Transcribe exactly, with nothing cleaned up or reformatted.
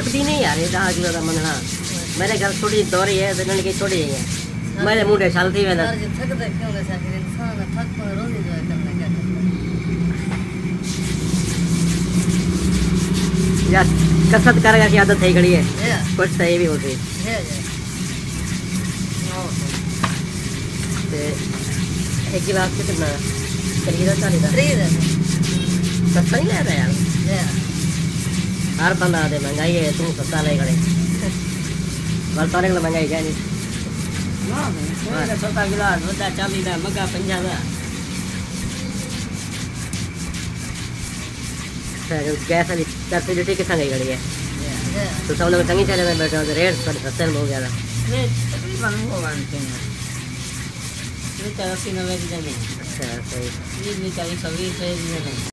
टपदी नहीं यार ये दहा किलो का मंगना मेरे घर थोड़ी दौरी है तो की छोड़ी है मेरे मुंडे साल थी वेंदा यार कसरत करेगा की आदत है घड़ी है कुछ तो ये भी होती है एक गिलास कितना खरीदा खरीदा सस्ता नहीं ले रहा यार हर बंदा दे महंगाई है तू सस्ता ले खड़े बर्तन के महंगाई क्या नहीं ना छोटा गिलास बड़ा चालीस का मग्गा पंजा का गैस वाली फैसिलिटी कितना गई खड़ी है तो सब लोग चंगी चले में बैठे हो रेट पर सस्ते में हो गया था तकरीबन वो मानते हैं ये चालीस नब्बे की जमीन अच्छा सही ये भी चालीस सौ बीस